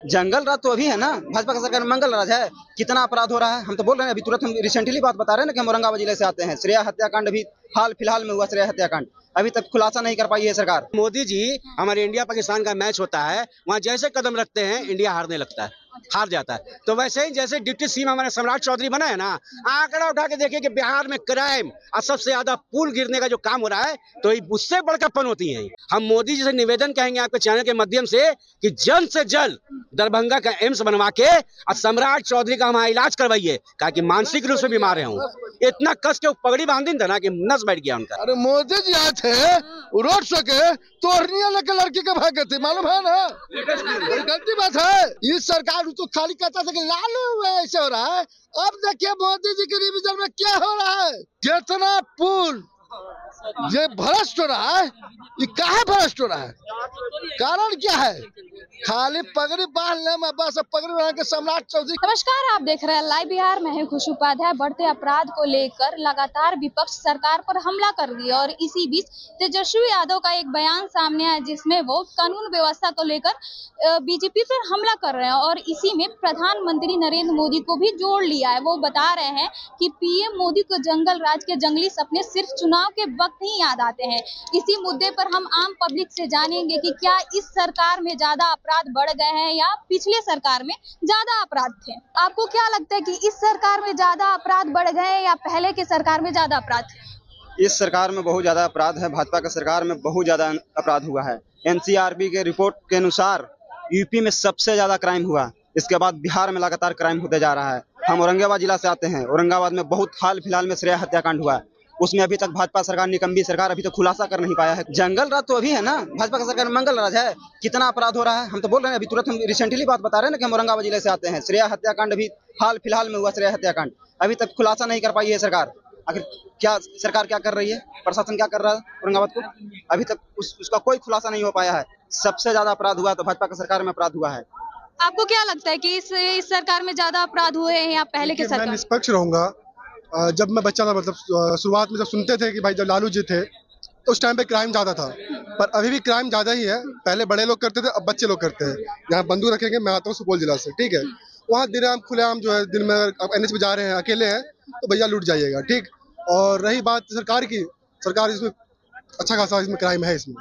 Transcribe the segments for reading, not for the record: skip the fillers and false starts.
जंगल राज तो अभी है ना, भाजपा का सरकार में मंगल राज है। कितना अपराध हो रहा है हम तो बोल रहे हैं, अभी तुरंत हम रिसेंटली बात बता रहे हैं ना कि हम औरंगाबाद जिले से आते हैं। श्रेया हत्याकांड अभी हाल फिलहाल में हुआ, श्रेया हत्याकांड अभी तक खुलासा नहीं कर पाई है सरकार। मोदी जी, हमारे इंडिया पाकिस्तान का मैच होता है, वहाँ जैसे कदम रखते हैं इंडिया हारने लगता है, हार जाता है। तो वैसे ही जैसे डिप्टी सीएम हमारे सम्राट चौधरी बना है ना, आंकड़ा उठा के देखिए कि बिहार में क्राइम और सबसे ज्यादा पुल गिरने का जो काम हो रहा है, तो उससे बढ़कर पनौती है। हम मोदी जी से निवेदन कहेंगे आपके चैनल के माध्यम से कि जल्द से जल्द दरभंगा का एम्स बनवा के और सम्राट चौधरी का हमारा इलाज करवाइए, ताकि मानसिक रूप से बीमार है। इतना कस के पगड़ी बांधी था ना कि नस बैठ गया उनका। अरे मोदी जी आए थे रोड शो के, तोड़निया लेकर लड़की के भागे थे, मालूम है ना। गलती बात है। इस सरकार तो खाली कहता था कि लालू हुआ ऐसे हो रहा है। अब देखिए मोदी जी के रिविजन में क्या हो रहा है। कितना पुल ये भ्रष्ट हो रहा है। ये काहे भ्रष्ट हो रहा है, कारण क्या है? खाली पगड़ी बांधने में बस, पगड़ी बांध के सम्राट चौधरी। नमस्कार, आप देख रहे हैं लाइव बिहार। मैं हूं खुशी उपाध्याय। बढ़ते अपराध को लेकर लगातार विपक्ष सरकार पर हमला कर रही है और इसी बीच तेजस्वी यादव का एक बयान सामने आया जिसमें वो कानून व्यवस्था को लेकर बीजेपी पर हमला कर रहे हैं और इसी में प्रधानमंत्री नरेंद्र मोदी को भी जोड़ लिया है। वो बता रहे हैं कि पीएम मोदी को जंगल राज के जंगली सपने सिर्फ चुनाव के वक्त ही याद आते हैं। इसी मुद्दे पर हम आम पब्लिक से जानेंगे कि क्या इस सरकार में ज्यादा अपराध बढ़ गए हैं या पिछले सरकार में ज्यादा अपराध थे। आपको क्या लगता है कि इस सरकार में ज्यादा अपराध बढ़ गए हैं या पहले के सरकार में ज्यादा अपराध थे? इस सरकार में बहुत ज्यादा अपराध है। भाजपा का सरकार में बहुत ज्यादा अपराध हुआ है। एनसीआरबी के रिपोर्ट के अनुसार यूपी में सबसे ज्यादा क्राइम हुआ, इसके बाद बिहार में लगातार क्राइम होते जा रहा है। हम औरंगाबाद जिला से आते हैं। औरंगाबाद में बहुत हाल फिलहाल में श्रेया हत्याकांड हुआ, उसमें अभी तक भाजपा सरकार, निकम्बी सरकार अभी तक खुलासा कर नहीं पाया है। जंगल राज तो अभी है ना, भाजपा का सरकार में मंगल राज है। कितना अपराध हो रहा है हम तो बोल रहे हैं, अभी तुरंत हम रिसेंटली बात बता रहे हैं ना कि हम औरंगाबाद जिले से आते हैं। श्रेया हत्याकांड अभी हाल फिलहाल में हुआ, श्रेया हत्याकांड अभी तक खुलासा नहीं कर पाई है सरकार। आखिर क्या सरकार क्या कर रही है, प्रशासन क्या कर रहा है औरंगाबाद को, अभी तक उसका कोई खुलासा नहीं हो पाया है। सबसे ज्यादा अपराध हुआ तो भाजपा का सरकार में अपराध हुआ है। आपको क्या लगता है कि इस सरकार में ज्यादा अपराध हुए हैं या पहले के सरकार? मैं निष्पक्ष रहूंगा। जब मैं बच्चा था, मतलब शुरुआत में जब सुनते थे कि भाई जब लालू जी थे तो उस टाइम पे क्राइम ज्यादा था, पर अभी भी क्राइम ज्यादा ही है। पहले बड़े लोग करते थे, अब बच्चे लोग करते हैं। यहाँ बंदूक रखेंगे, मैं आता हूँ सुपौल जिला से, ठीक है। वहाँ दिन खुलेआम जो है, दिन में आप एनएच पे जा रहे हैं, अकेले हैं तो भैया लूट जाइएगा, ठीक। और रही बात सरकार की, सरकार इसमें अच्छा खासा इसमें क्राइम है इसमें।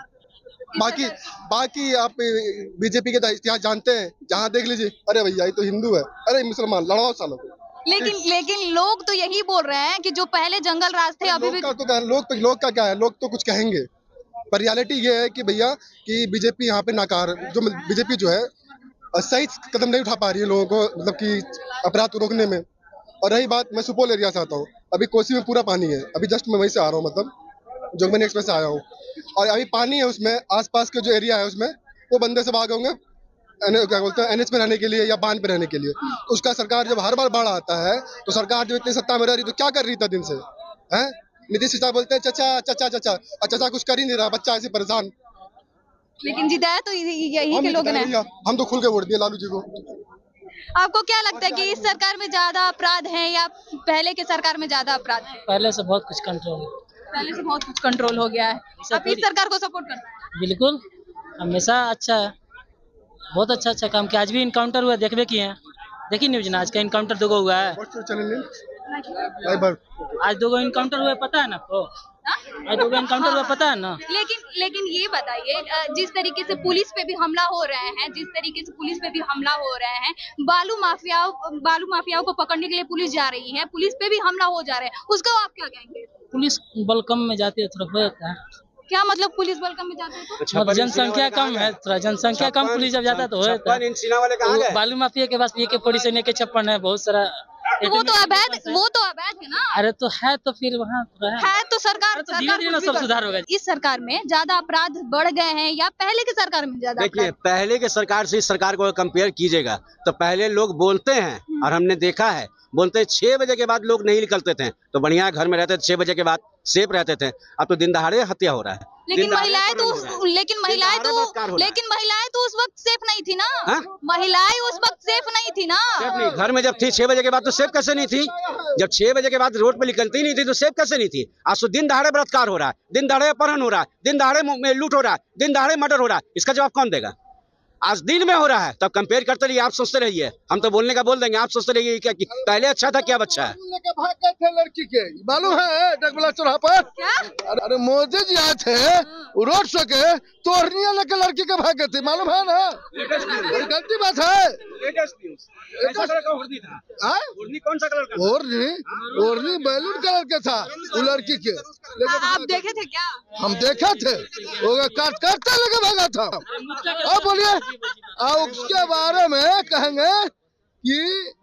बाकी आप बीजेपी के इतिहास जानते हैं, जहाँ देख लीजिए, अरे भैया ये तो हिंदू है, अरे मुसलमान, लड़ाओ सालों को। लेकिन लोग तो यही बोल रहे हैं कि जो पहले जंगल राज थे अभी भी। लोग का क्या है, लोग तो कुछ कहेंगे, पर रियलिटी ये है कि भैया कि बीजेपी यहाँ पे नाकार, जो बीजेपी जो है सही कदम नहीं उठा पा रही है लोगों को, मतलब कि अपराध को रोकने में। और रही बात, मैं सुपौल एरिया से आता हूँ, अभी कोसी में पूरा पानी है, अभी जस्ट मैं वहीं से आ रहा हूँ, मतलब जोगबनी एक्सप्रेस से आया हूँ, और अभी पानी है उसमें। आसपास के जो एरिया है उसमें वो बंदे से भाग होंगे, क्या बोलते हैं, एनएच पे रहने के लिए या बांध पे रहने के लिए। तो उसका सरकार जब हर बार बाढ़ आता है तो सरकार जब इतनी सत्ता में रह रही तो क्या कर रही था दिन से, हैं? नीतीश कुमार बोलते हैं चचा चचा चचा, और चचा कुछ कर ही नहीं रहा, बच्चा ऐसे परेशान। लेकिन जिताया तो यही के लोग ने। हम तो खुल के वोट दिए लालू जी को। आपको क्या लगता है कि इस सरकार में ज्यादा अपराध हैं या पहले के सरकार में ज्यादा अपराध हैं? पहले से बहुत कुछ कंट्रोल हो गया है। आप इस सरकार को सपोर्ट करते हैं? बिल्कुल, हमेशा अच्छा है, बहुत अच्छा काम किया। आज भी इनकाउंटर हुआ, देखबे किए हैं, देखिए न्यूज ना, आज का इनकाउंटर 2 हुआ है। आज 2 इनकाउंटर हुआ, पता है ना आपको? आज 2 इनकाउंटर हुआ, पता है ना? लेकिन ये बताइए, जिस तरीके से पुलिस पे भी हमला हो रहे हैं, बालू माफियाओं को पकड़ने के लिए पुलिस जा रही है, पुलिस पे भी हमला हो जा रहे हैं, उसको आप क्या कहेंगे? पुलिस बल कम में जाती है, थोड़ा हो जाता है। क्या मतलब पुलिस बल कम में जाती है तो? जनसंख्या कम है, थोड़ा जनसंख्या कम, पुलिस जब जाता है तो हो जाता है। बालू माफिया के पास AK-47 AK-56 है, बहुत सारा। वो तो अवैध है ना। अरे तो है, तो फिर वहाँ है तो सरकार धीरे-धीरे सब सुधार होगा। इस सरकार में ज्यादा अपराध बढ़ गए हैं या पहले की सरकार में ज्यादा? देखिए, पहले के सरकार से इस सरकार को कंपेयर कीजिएगा तो पहले लोग बोलते हैं, और हमने देखा है, बोलते 6 बजे के बाद लोग नहीं निकलते थे तो बढ़िया घर में रहते थे, 6 बजे के बाद सेफ रहते थे। अब तो दिन दहाड़े हत्या हो रहा है। लेकिन महिलाएं तो उस वक्त सेफ नहीं थी ना। महिलाएं उस वक्त सेफ नहीं थी ना। घर में जब थी 6 बजे के बाद तो सेफ कैसे नहीं थी? जब 6 बजे के बाद रोड पे निकलती नहीं थी तो सेफ कैसे नहीं थी? आज तो दिन दहाड़े बलात्कार हो रहा है, दिन दहाड़े अपहरण हो रहा है, दिन दहाड़े लूट हो रहा है, दिन दहाड़े मर्डर हो रहा है। इसका जवाब कौन देगा? आज दिन में हो रहा है, तब कंपेयर करते रहिए, आप सोचते रहिए, हम तो बोलने का बोल देंगे, आप सोचते रहिए क्या कि पहले अच्छा था क्या अच्छा है। भाग गए थे लड़की के, मालूम है डगबला चौराहा पर। अरे मोदी जी आए थे रोड शो के, तोड़निया लेके लड़की के भाग गए थे, मालूम है ना। गलती बात है। कौन सा कलर का? ओढ़नी बैलून कलर के था वो लड़की के। आप देखे थे क्या? हम देखे थे, काटते लेके भागा था। अब बोलिए, और उसके बारे में कहेंगे कि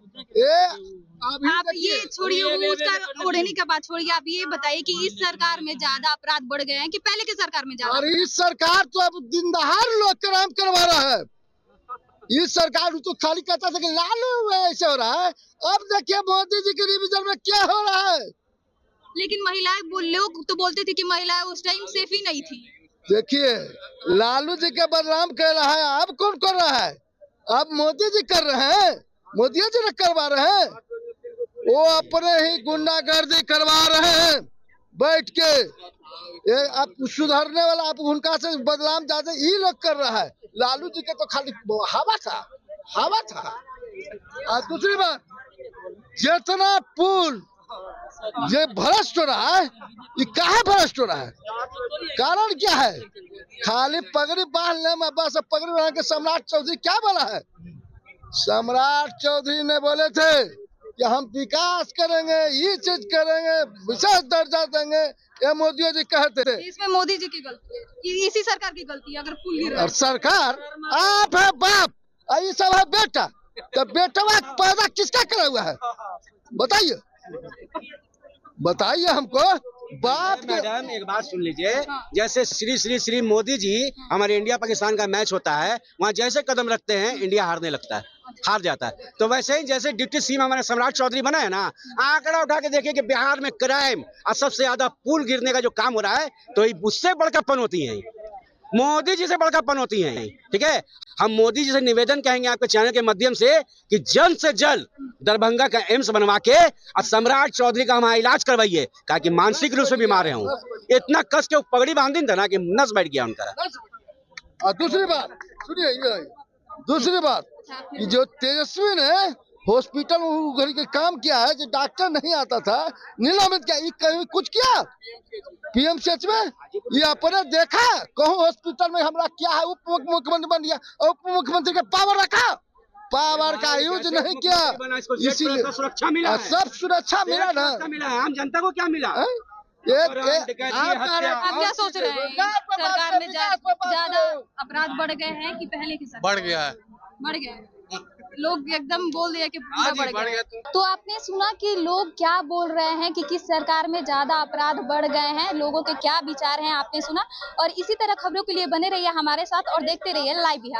आप ये छोड़िए, उसका ओढ़नी का बात छोड़िए, आप ये बताइए कि इस सरकार में ज्यादा अपराध बढ़ गए हैं कि पहले की सरकार में ज्यादा? और इस सरकार तो अब दिन दहाड़ लोग क्राइम करवा रहा है। इस सरकार तो खाली कहता था कि लालू ऐसे हो रहा है, अब देखिए मोदी जी के रिविजन में क्या हो रहा है। लेकिन महिलाएं लोग तो बोलते थे कि महिलाएं उस टाइम सेफ ही नहीं थी। देखिए लालू जी के बदनाम कर रहा है, अब कौन कर रहा है? अब मोदी जी कर रहे हैं, मोदी जी ने करवा रहे हैं। वो अपने ही गुंडागर्दी करवा रहे हैं बैठ के। ये अब सुधरने वाला अब उनका से बदनाम ज्यादा ये लोग कर रहा है। लालू जी के तो खाली हवा था। और दूसरी बात, जितना पुल ये भ्रष्ट हो रहा है, ये काहे भ्रष्ट हो रहा है? कारण क्या है? खाली पगड़ी बांधने में बस, पगड़ी बांध के सम्राट चौधरी क्या बोला है? सम्राट चौधरी ने बोले थे कि हम विकास करेंगे, ये चीज करेंगे, विशेष दर्जा देंगे, ये मोदी जी कहते थे। इसमें मोदी जी की गलती है, इसी सरकार की गलती है। अगर पुल गिर और सरकार आप है बाप और ये सब है बेटा, तो बेटा पैदा किसका करा हुआ है? बताइए हमको। बाप मैडम एक बात सुन लीजिए, जैसे श्री मोदी जी हमारे इंडिया पाकिस्तान का मैच होता है, वहाँ जैसे कदम रखते हैं इंडिया हारने लगता है, हार जाता है। तो वैसे ही जैसे डिप्टी सीएम हमारे सम्राट चौधरी बना है ना, आंकड़ा उठा के देखिए कि बिहार में क्राइम और सबसे ज्यादा पुल गिरने का जो काम हो रहा है, तो उससे बढ़कर पनौती है, मोदी जी से बढ़कर पनौती है। ठीक है, हम मोदी जी से निवेदन कहेंगे आपके चैनल के माध्यम से कि जल्द से जल्द दरभंगा का एम्स बनवा के और सम्राट चौधरी का हमारा इलाज करवाइए, ताकि मानसिक रूप से बीमार है। इतना कस के पगड़ी बांध दी था ना कि नस बैठ गया उनका। दूसरी बात सुनिए, दूसरी बात कि जो तेजस्वी ने हॉस्पिटल में घर के काम किया है, जो डॉक्टर नहीं आता था, निलंबित किया, कहीं कुछ किया पीएमसीएच में? ये अपने देखा कहूँ हॉस्पिटल में हमरा क्या है? उप मुख्यमंत्री बन गया, उप मुख्यमंत्री का पावर रखा, पावर का यूज नहीं किया, इसीलिए सुरक्षा मिला, सब सुरक्षा मिला ना। आम जनता को क्या मिला? आप क्या सोच रहे हैं? सरकार में ज्यादा अपराध बढ़ गए हैं कि पहले की सरकार? बढ़ गया है। लोग एकदम बोल दिया कि पूरा बढ़ गया। तो आपने सुना कि लोग क्या बोल रहे हैं कि किस सरकार में ज्यादा अपराध बढ़ गए हैं, लोगों के क्या विचार हैं, आपने सुना। और इसी तरह खबरों के लिए बने रहिए हमारे साथ और देखते रहिए लाइव बिहार।